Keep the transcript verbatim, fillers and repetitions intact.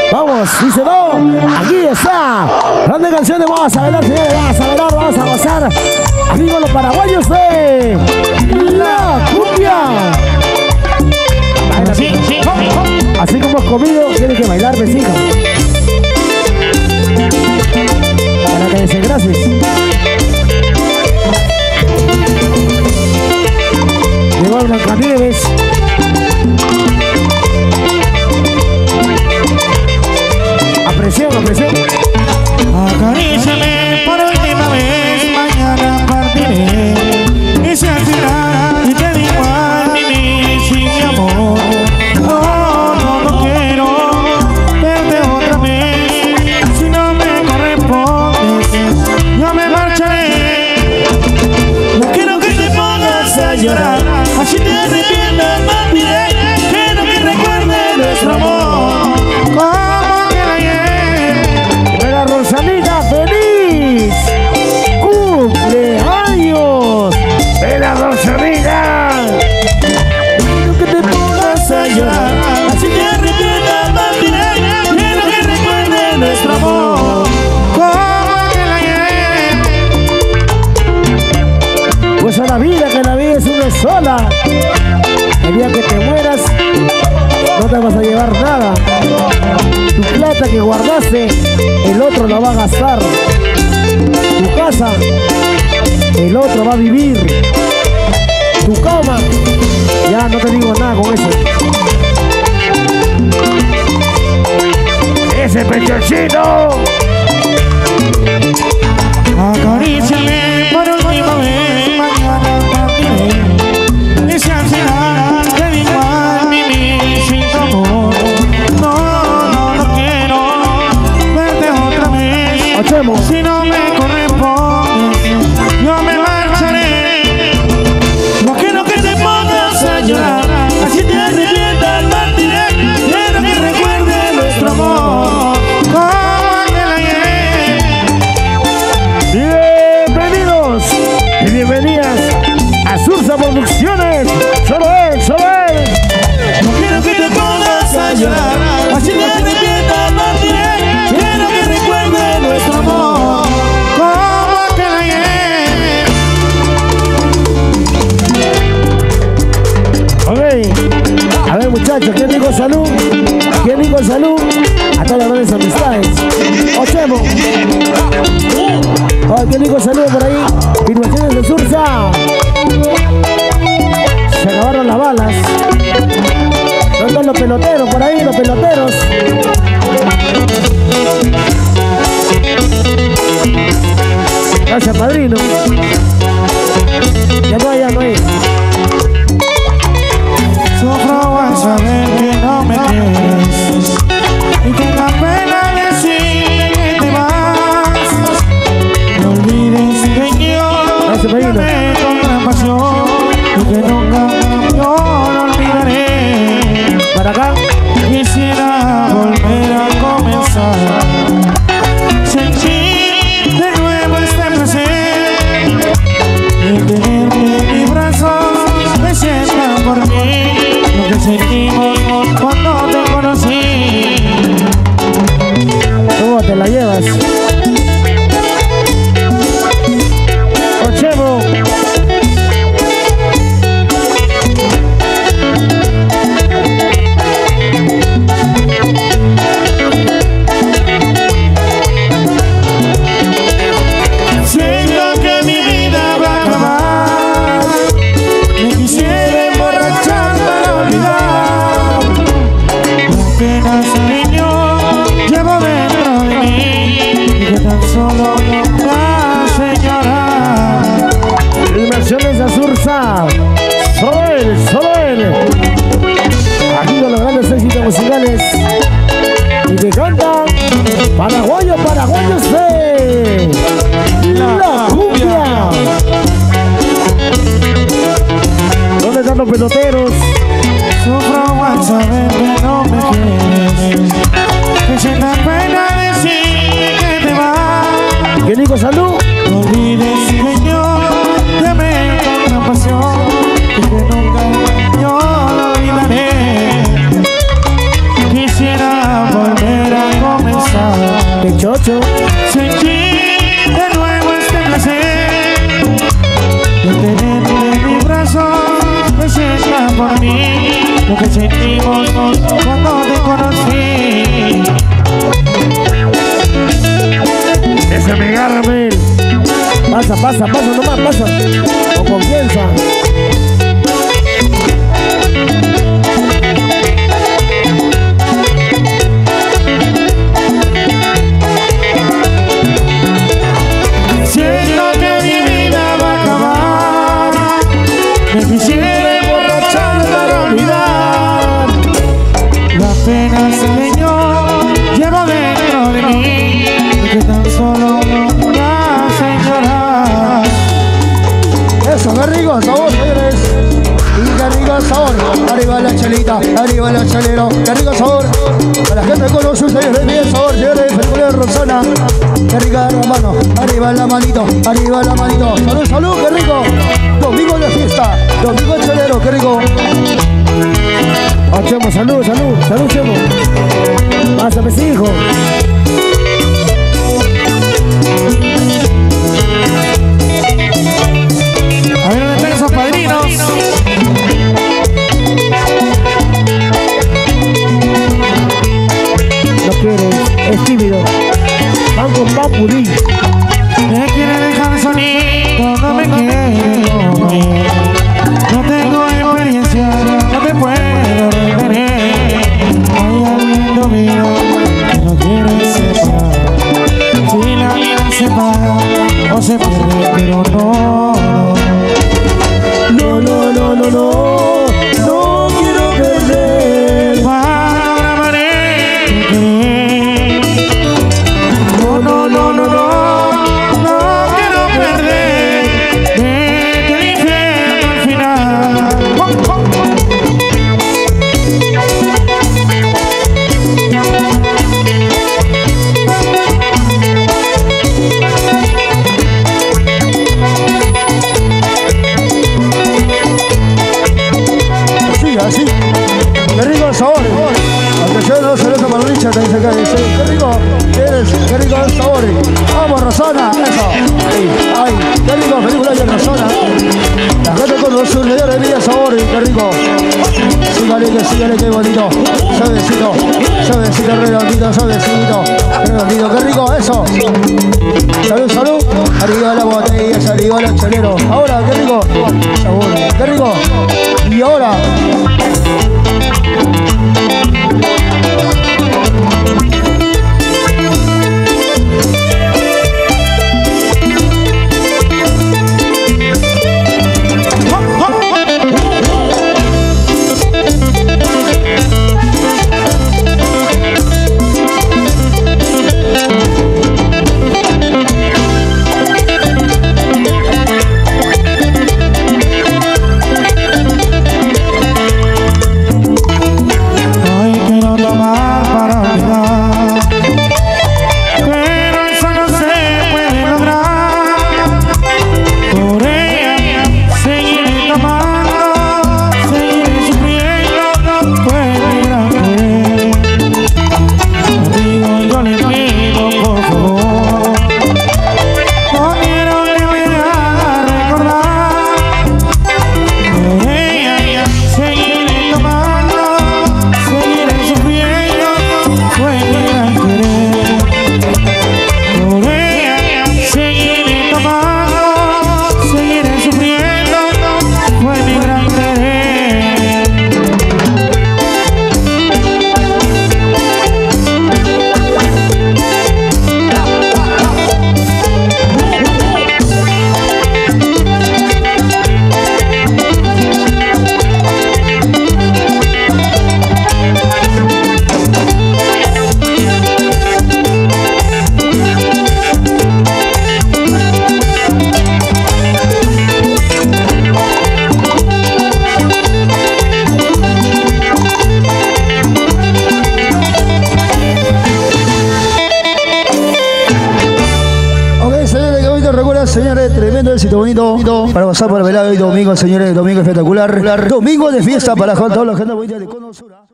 Vamos, dice no. Aquí está. Grandes canciones. Vamos a bailar, señores. Vamos a bailar, vamos a gozar. Aquí con los paraguayos de La Cumbia. Baila, sí, sí, sí. Así como has comido, tienes que bailar, vecino. Para que desengrases. Llegó Blancanieves. Apresión, apresión. Acaríciame por última vez, mañana partiré. Y se será y te digo a mí sin mi amor. No, no, no quiero verte otra vez. Si no me correspondes, yo me marcharé. No quiero que te pongas a llorar, así te arrepientas, partiré. Quiero que recuerdes nuestro amor. Rosalina, feliz cumpleaños. ¡Ven Rosalina! Quiero que te pongas a llorar, así te arrepientas, partiré. Quiero que recuerdes nuestro amor como que la ayer. Pues a la vida, que la vida es una sola. El día que te mueras no te vas a llevar nada. Tu plata que guardaste, el otro la va a gastar. Tu casa, el otro va a vivir. Tu cama, ya no te digo nada con eso. ¡Ese pechoncito! Acaríciame por última vez, mañana partiré. Y se será te digo a mí sin tu amor. Si no me corresponde, yo me marcharé. No quiero que te pongas a llorar, así te arrepientas, partiré. Quiero que recuerdes nuestro amor como aquel ayer. Bienvenidos y bienvenidas a Sursa Producciones. Solo él, solo él. No quiero que te pongas a llorar, así te arrepientas, partiré. Quiero que recuerdes nuestro amor como aquel ayer. Ok, a ver muchachos, ¿quién dijo salud? ¿Quién dijo salud? A todas las grandes amistades. Ochemo. Oh, ¿quién dijo salud por ahí? Filmaciones de Sursa. Se acabaron las balas. ¿Dónde están los peloteros por ahí? Los peloteros. Gracias, padrino. Ya no hay, ya no hay. Sufro al saber que no me quieres y que la pena decir que te vas. No olvides que yo te amé con gran pasión y que nunca yo lo olvidaré. Para acá. Quisiera volver a comenzar, sentir de nuevo este placer y tenerte en mis brazos, me sientas por mí lo que sentimos cuando te conocí. ¿Cómo te la llevas? Ochemo. Solo él, solo él. Aquí con los grandes éxitos musicales y que cantan paraguayos, paraguayos de La Cumbia. ¿Dónde están los peloteros? Sufro al saber que no me quieres, que sienta pena decir que te vas. ¿Quién dijo salud? No olvides que yo te amé con gran pasión y que nunca yo lo olvidaré. Quisiera volver a Chocho. Sentí de nuevo este placer de tenerte en mi brazo, que sienta por mí lo que sentimos cuando te conocí. Ese me agarra, Mel. Pasa, pasa, pasa nomás, pasa. Con confianza. Siento que mi vida va a acabar. Me quisiera emborrachar para olvidar las penas que yo llevo dentro de mí, que tan solo me hacen llorar. Eso, qué rico sabor, señores. Y qué rico sabor. Arriba la chelita, arriba la chelero. Qué rico sabor. Para la gente con los señores, bien sabor, señores. Felicidades, Rosana. Qué rica, hermano. Arriba la manito, arriba la manito. Salud, salud, qué rico. Domingo de fiesta, domingo chelero, qué rico. Oh, Chemo, salud, salud, salud, Chemo. Pásame, sí, hijo. A ver, ¿dónde están esos padrinos? No quieres, es tímido. Van con Papuri. Me quiere dejar sonido, no me quiere comer. No tengo experiencia, no te puedo retener. Hay alguien dormido que no quiere separar. Si la vida se para o se pierde, pero no. No, no, no, no, no. No quiero perder. Para amaré. No, no, no, no, no. No quiero perder. Vete al infierno al final. Así, así. Qué rico sabor. Aunque yo no se lo para Richard, te dice que dice, qué rico eres, qué rico el sabor. Vamos, Rosana, eso. Ay, ay, qué rico, feliz cumpleaños, Rosana. La gente con los señores de vida sabor, qué rico. Sígale, que sígale, qué bonito. Suavecito, suavecito, redondito, suavecito, redondito, qué rico, eso. Salud, salud. Arriba la botella, arriba los cheleros. Ahora, qué rico. Sabor, qué rico. Y ahora. Señores, tremendo éxito bonito para pasar por el velado y domingo, señores, domingo espectacular. Domingo de fiesta para toda la gente bonita de Cono Sur.